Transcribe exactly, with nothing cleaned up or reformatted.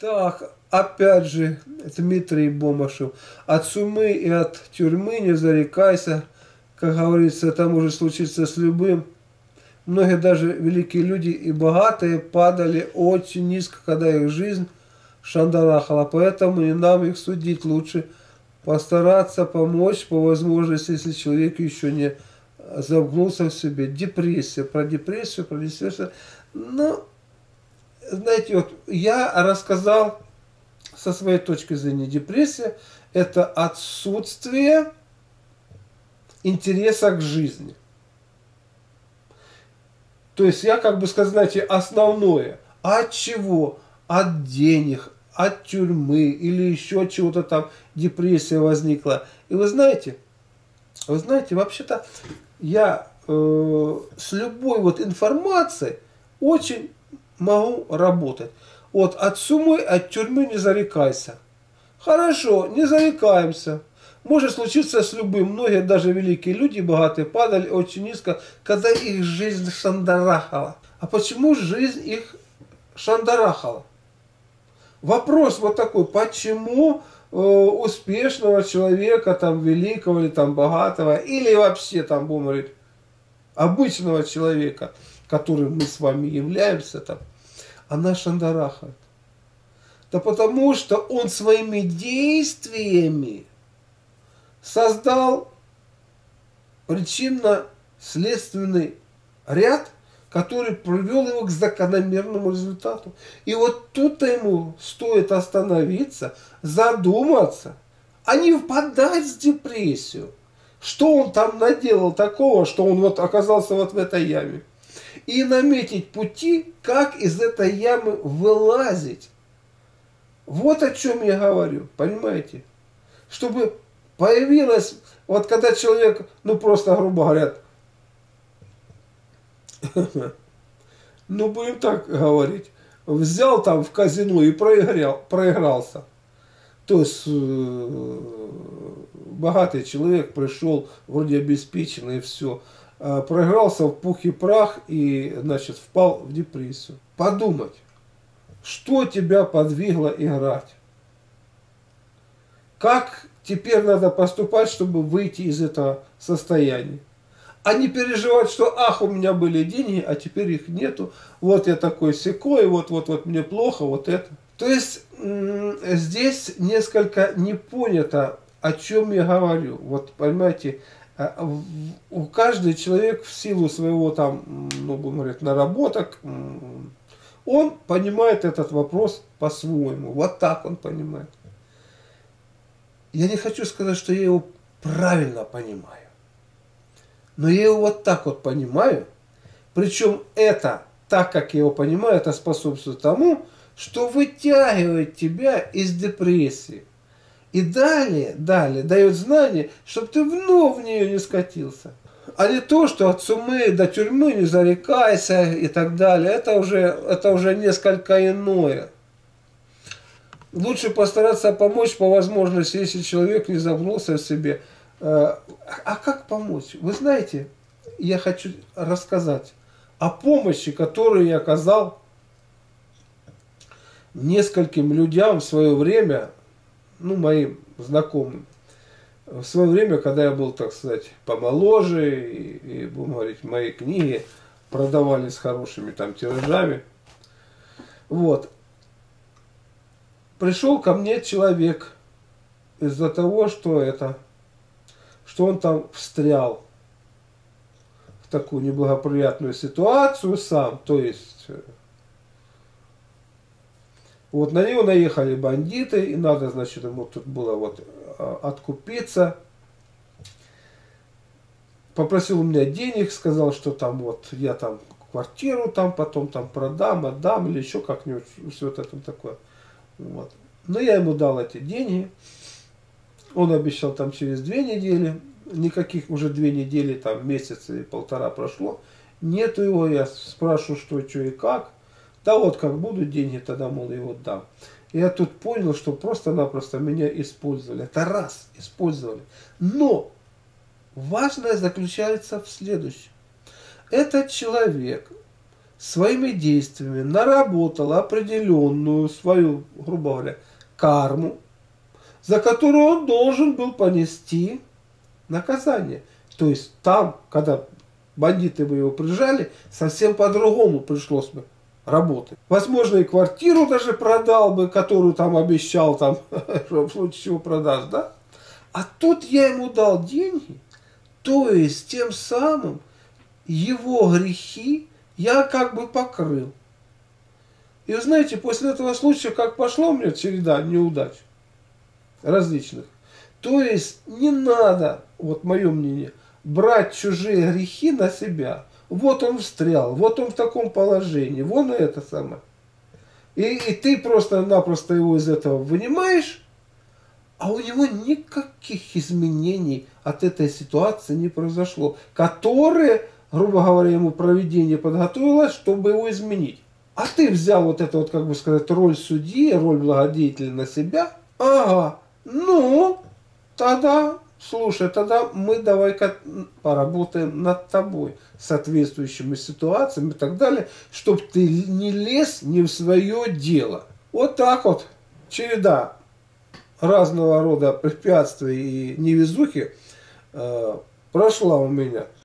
Так, опять же, Дмитрий Бомашев. От сумы и от тюрьмы не зарекайся. Как говорится, это может случиться с любым. Многие даже великие люди и богатые падали очень низко, когда их жизнь шандарахала. Поэтому не нам их судить. Лучше постараться помочь по возможности, если человек еще не замкнулся в себе. Депрессия. Про депрессию, про депрессию. Ну, знаете, вот я рассказал со своей точки зрения. Депрессия – это отсутствие интереса к жизни. То есть я, как бы сказать, знаете, основное. От чего? От денег, от тюрьмы или еще от чего-то там депрессия возникла. И вы знаете, вы знаете, вообще-то я э, с любой вот информацией очень могу работать. Вот от суммы, от тюрьмы не зарекайся. Хорошо, не зарекаемся. Может случиться с любым. Многие даже великие люди, богатые, падали очень низко, когда их жизнь шандарахала. А почему жизнь их шандарахала? Вопрос вот такой, почему э, успешного человека, там, великого или там богатого, или вообще там, будем говорить, обычного человека, которым мы с вами являемся, там, она шандарахает? Да потому что он своими действиями создал причинно-следственный ряд, который привел его к закономерному результату. И вот тут-то ему стоит остановиться, задуматься, а не впадать в депрессию. Что он там наделал такого, что он вот оказался вот в этой яме. И наметить пути, как из этой ямы вылазить. Вот о чем я говорю, понимаете? Чтобы появилось, вот когда человек, ну просто, грубо говоря, ну будем так говорить, взял там в казино и проиграл, проигрался. То есть э, богатый человек пришел, вроде обеспеченный, и все, э, проигрался в пух и прах и, значит, впал в депрессию. Подумать, что тебя подвигло играть? Как теперь надо поступать, чтобы выйти из этого состояния? А не переживать, что ах, у меня были деньги, а теперь их нету. Вот я такой секой, вот, вот, вот мне плохо, вот это. То есть здесь несколько не понято, о чем я говорю. Вот понимаете, у каждого человека в силу своего там, ну, будем говорить, наработок, он понимает этот вопрос по-своему. Вот так он понимает. Я не хочу сказать, что я его правильно понимаю. Но я его вот так вот понимаю. Причем это, так как я его понимаю, это способствует тому, что вытягивает тебя из депрессии. И далее, далее дает знание, чтобы ты вновь в нее не скатился. А не то, что от сумы до тюрьмы не зарекайся и так далее. Это уже, это уже несколько иное. Лучше постараться помочь по возможности, если человек не загнулся в себе. А как помочь? Вы знаете, я хочу рассказать о помощи, которую я оказал нескольким людям в свое время, ну, моим знакомым. В свое время, когда я был, так сказать, помоложе, и, и будем говорить, мои книги продавались хорошими там тиражами. Вот. Пришел ко мне человек из-за того, что это, что он там встрял в такую неблагоприятную ситуацию сам, то есть вот на него наехали бандиты, и надо, значит, ему тут было вот откупиться. Попросил у меня денег, сказал, что там вот я там квартиру там потом там продам, отдам или еще как-нибудь, все это там такое. Вот. Но я ему дал эти деньги. Он обещал там через две недели. Никаких уже две недели, там месяц и полтора прошло. Нету его, я спрашиваю, что, что и как. Да вот как будут деньги, тогда, мол, его дам. И я тут понял, что просто-напросто меня использовали. Это раз, использовали. Но важное заключается в следующем. Этот человек своими действиями наработал определенную свою, грубо говоря, карму, за которую он должен был понести наказание. То есть там, когда бандиты бы его прижали, совсем по-другому пришлось бы работать. Возможно, и квартиру даже продал бы, которую там обещал, там, в случае чего продаст, да? А тут я ему дал деньги, то есть тем самым его грехи я как бы покрыл. И вы знаете, после этого случая, как пошла у меня череда неудач различных, то есть не надо, вот мое мнение, брать чужие грехи на себя. Вот он встрял, вот он в таком положении, вон это самое. И, и ты просто-напросто его из этого вынимаешь, а у него никаких изменений от этой ситуации не произошло, которые, грубо говоря, ему провидение подготовилось, чтобы его изменить. А ты взял вот эту, вот, как бы сказать, роль судьи, роль благодетеля на себя. Ага, ну, тогда, слушай, тогда мы давай-ка поработаем над тобой, соответствующими ситуациями и так далее, чтобы ты не лез не в свое дело. Вот так вот череда разного рода препятствий и невезухи э, прошла у меня.